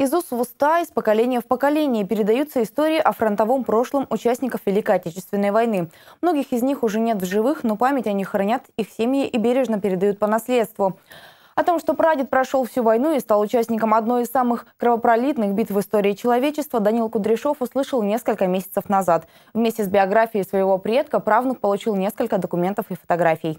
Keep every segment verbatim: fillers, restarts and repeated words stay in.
Из уст в уста, из поколения в поколение передаются истории о фронтовом прошлом участников Великой Отечественной войны. Многих из них уже нет в живых, но память о них хранят их семьи и бережно передают по наследству. О том, что прадед прошел всю войну и стал участником одной из самых кровопролитных битв в истории человечества, Даниил Кудряшов услышал несколько месяцев назад. Вместе с биографией своего предка правнук получил несколько документов и фотографий.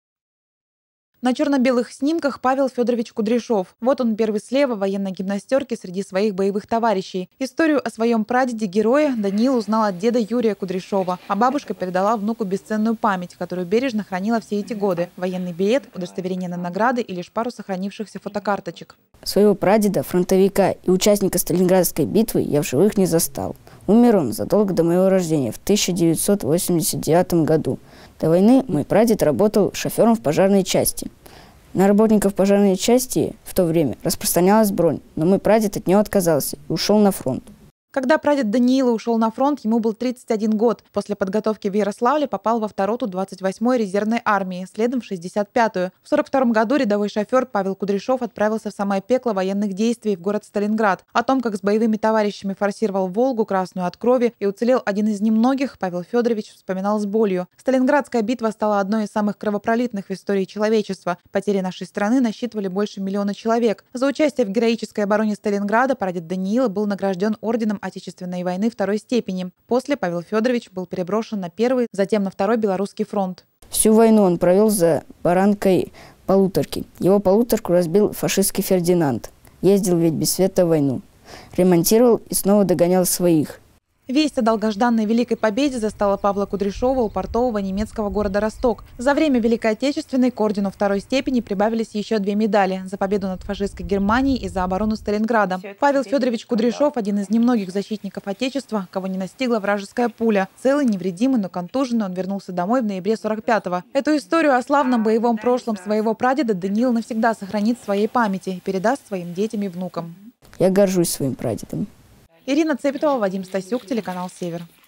На черно-белых снимках Павел Федорович Кудряшов. Вот он первый слева в военной гимнастерке среди своих боевых товарищей. Историю о своем прадеде-герое Даниил узнал от деда Юрия Кудряшова, а бабушка передала внуку бесценную память, которую бережно хранила все эти годы. Военный билет, удостоверение на награды и лишь пару сохранившихся фотокарточек. Своего прадеда, фронтовика и участника Сталинградской битвы я в живых не застал. Умер он задолго до моего рождения в тысяча девятьсот восемьдесят девятом году. До войны мой прадед работал шофером в пожарной части. На работников пожарной части в то время распространялась бронь, но мой прадед от нее отказался и ушел на фронт. Когда прадед Даниила ушел на фронт, ему был тридцать один год. После подготовки в Ярославле попал во вторую роту двадцать восьмой резервной армии, следом в шестьдесят пятую. В сорок втором году рядовой шофер Павел Кудряшов отправился в самое пекло военных действий в город Сталинград. О том, как с боевыми товарищами форсировал Волгу, красную от крови, и уцелел один из немногих, Павел Федорович вспоминал с болью. Сталинградская битва стала одной из самых кровопролитных в истории человечества. Потери нашей страны насчитывали больше миллиона человек. За участие в героической обороне Сталинграда прадед Даниила был награжден орденом Отечественной войны второй степени. После Павел Федорович был переброшен на первый, затем на второй Белорусский фронт. Всю войну он провел за баранкой полуторки. Его полуторку разбил фашистский Фердинанд. Ездил ведь без света в войну. Ремонтировал и снова догонял своих. Весть о долгожданной Великой Победе застала Павла Кудряшова у портового немецкого города Росток. За время Великой Отечественной к ордену второй степени прибавились еще две медали – за победу над фашистской Германией и за оборону Сталинграда. Павел Федорович Кудряшов – один из немногих защитников Отечества, кого не настигла вражеская пуля. Целый, невредимый, но контуженный, он вернулся домой в ноябре сорок пятого. Эту историю о славном боевом прошлом своего прадеда Даниил навсегда сохранит в своей памяти и передаст своим детям и внукам. Я горжусь своим прадедом. Ирина Цепетова, Вадим Стасюк, телеканал «Север».